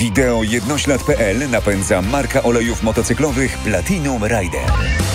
Wideo Jednoślad.pl napędza marka olejów motocyklowych Platinum Rider.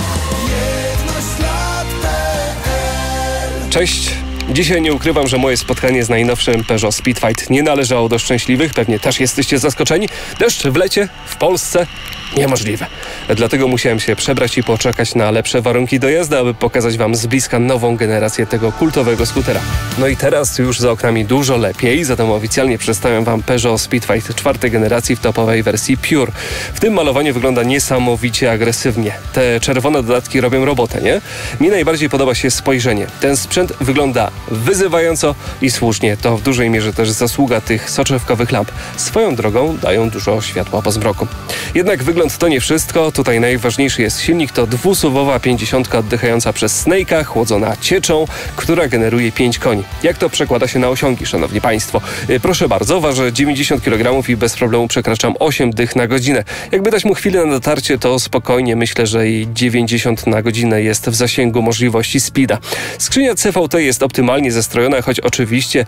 Cześć! Dzisiaj nie ukrywam, że moje spotkanie z najnowszym Peugeot Speedfight nie należało do szczęśliwych. Pewnie też jesteście zaskoczeni. Deszcz w lecie, w Polsce? Niemożliwe. Dlatego musiałem się przebrać i poczekać na lepsze warunki do jazdy, aby pokazać Wam z bliska nową generację tego kultowego skutera. No i teraz już za oknami dużo lepiej, zatem oficjalnie przedstawiam Wam Peugeot Speedfight czwartej generacji w topowej wersji Pure. W tym malowanie wygląda niesamowicie agresywnie. Te czerwone dodatki robią robotę, nie? Mi najbardziej podoba się spojrzenie. Ten sprzęt wygląda wyzywająco i słusznie. To w dużej mierze też zasługa tych soczewkowych lamp. Swoją drogą dają dużo światła po zmroku. Jednak wygląd to nie wszystko. Tutaj najważniejszy jest silnik. To dwusuwowa 50 oddychająca przez Snake'a, chłodzona cieczą, która generuje 5 koni. Jak to przekłada się na osiągi, szanowni państwo? Proszę bardzo, ważę 90 kg i bez problemu przekraczam 8 dych na godzinę. Jakby dać mu chwilę na dotarcie, to spokojnie myślę, że i 90 na godzinę jest w zasięgu możliwości speeda. Skrzynia CVT jest optymalnie zestrojona, choć oczywiście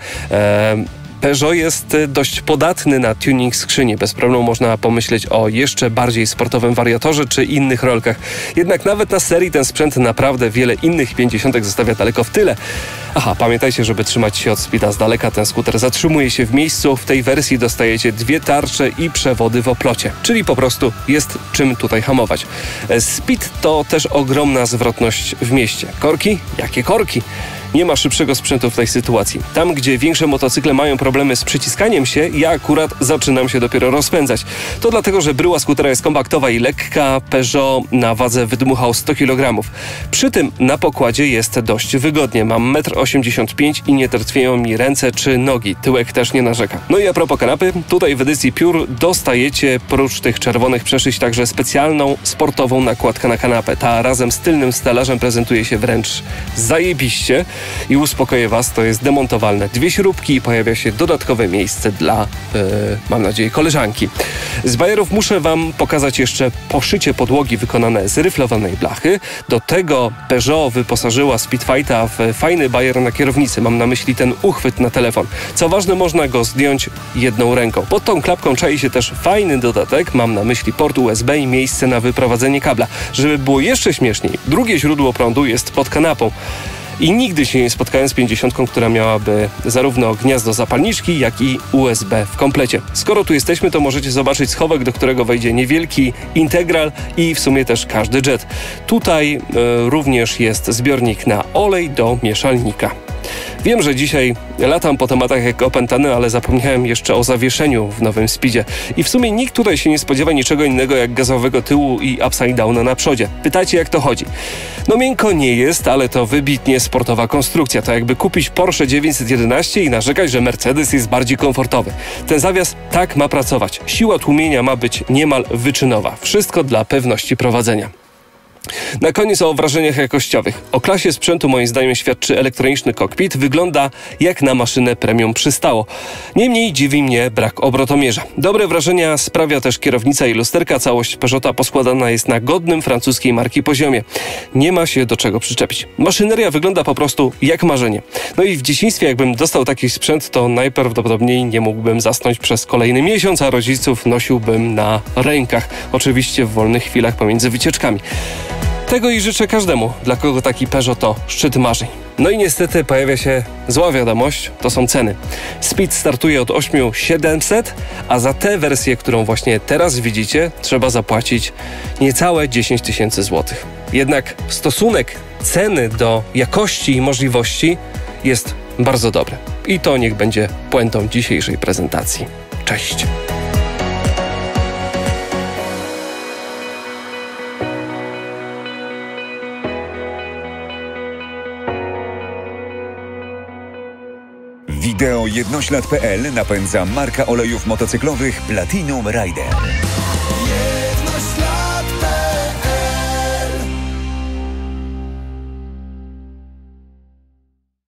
Peugeot jest dość podatny na tuning skrzyni. Bez problemu można pomyśleć o jeszcze bardziej sportowym wariatorze czy innych rolkach. Jednak nawet na serii ten sprzęt naprawdę wiele innych 50 zostawia daleko w tyle. Aha, pamiętajcie, żeby trzymać się od speeda z daleka. Ten skuter zatrzymuje się w miejscu. W tej wersji dostajecie 2 tarcze i przewody w oplocie. Czyli po prostu jest czym tutaj hamować. Speed to też ogromna zwrotność w mieście. Korki? Jakie korki? Nie ma szybszego sprzętu w tej sytuacji. Tam, gdzie większe motocykle mają problemy z przyciskaniem się, ja akurat zaczynam się dopiero rozpędzać. To dlatego, że bryła skutera jest kompaktowa i lekka. Peugeot na wadze wydmuchał 100 kg. Przy tym na pokładzie jest dość wygodnie. Mam 1,85 m i nie drtwieją mi ręce czy nogi. Tyłek też nie narzeka. No i a propos kanapy, tutaj w edycji Pure dostajecie prócz tych czerwonych przeszyć także specjalną sportową nakładkę na kanapę. Ta razem z tylnym stelażem prezentuje się wręcz zajebiście. I uspokoję Was, to jest demontowalne. 2 śrubki i pojawia się dodatkowe miejsce dla, mam nadzieję, koleżanki. Z bajerów muszę Wam pokazać jeszcze poszycie podłogi wykonane z ryflowanej blachy. Do tego Peugeot wyposażyła Speedfighta w fajny bajer na kierownicy. Mam na myśli ten uchwyt na telefon. Co ważne, można go zdjąć jedną ręką. Pod tą klapką czai się też fajny dodatek. Mam na myśli port USB i miejsce na wyprowadzenie kabla. Żeby było jeszcze śmieszniej, drugie źródło prądu jest pod kanapą. I nigdy się nie spotkałem z 50, która miałaby zarówno gniazdo zapalniczki, jak i USB w komplecie. Skoro tu jesteśmy, to możecie zobaczyć schowek, do którego wejdzie niewielki integral i w sumie też każdy jet. Tutaj również jest zbiornik na olej do mieszalnika. Wiem, że dzisiaj latam po tematach jak opętany, ale zapomniałem jeszcze o zawieszeniu w nowym Speedzie. I w sumie nikt tutaj się nie spodziewa niczego innego jak gazowego tyłu i upside downa na przodzie. Pytajcie, jak to chodzi. No miękko nie jest, ale to wybitnie sportowa konstrukcja. To jakby kupić Porsche 911 i narzekać, że Mercedes jest bardziej komfortowy. Ten zawias tak ma pracować. Siła tłumienia ma być niemal wyczynowa. Wszystko dla pewności prowadzenia. Na koniec o wrażeniach jakościowych. O klasie sprzętu moim zdaniem świadczy elektroniczny kokpit. Wygląda jak na maszynę premium przystało. Niemniej dziwi mnie brak obrotomierza. Dobre wrażenia sprawia też kierownica i lusterka. Całość Peugeota poskładana jest na godnym francuskiej marki poziomie. Nie ma się do czego przyczepić. Maszyneria wygląda po prostu jak marzenie. No i w dzieciństwie jakbym dostał taki sprzęt, to najprawdopodobniej nie mógłbym zasnąć przez kolejny miesiąc, a rodziców nosiłbym na rękach. Oczywiście w wolnych chwilach pomiędzy wycieczkami. Tego i życzę każdemu, dla kogo taki Peugeot to szczyt marzeń. No i niestety pojawia się zła wiadomość, to są ceny. Speed startuje od 8700, a za tę wersję, którą właśnie teraz widzicie, trzeba zapłacić niecałe 10 000 złotych. Jednak stosunek ceny do jakości i możliwości jest bardzo dobry. I to niech będzie puentą dzisiejszej prezentacji. Cześć! Wideo Jednoślad.pl napędza marka olejów motocyklowych Platinum Rider.